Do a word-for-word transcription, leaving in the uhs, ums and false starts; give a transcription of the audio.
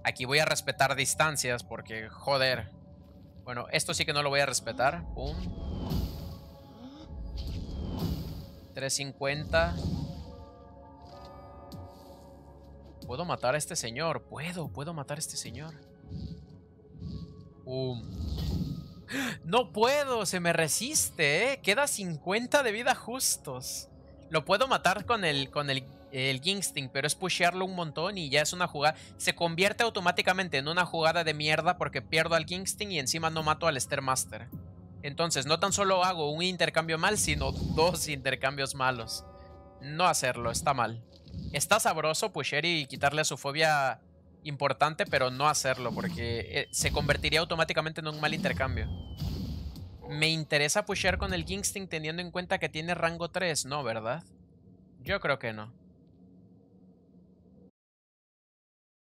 Aquí voy a respetar distancias porque, joder. Bueno, esto sí que no lo voy a respetar. Pum. trescientos cincuenta. ¿Puedo matar a este señor? Puedo, puedo matar a este señor. Pum. No puedo, se me resiste, ¿eh? Queda cincuenta de vida justos. Lo puedo matar con el, con el, el Ginsting, pero es pushearlo un montón y ya es una jugada. Se convierte automáticamente en una jugada de mierda porque pierdo al Ginsting y encima no mato al Stairmaster. Entonces no tan solo hago un intercambio mal, sino dos intercambios malos. No hacerlo, está mal. Está sabroso pushear y quitarle a su fobia importante, pero no hacerlo porque eh, se convertiría automáticamente en un mal intercambio. ¿Me interesa pushear con el Ginsting teniendo en cuenta que tiene rango tres? No, ¿verdad? Yo creo que no.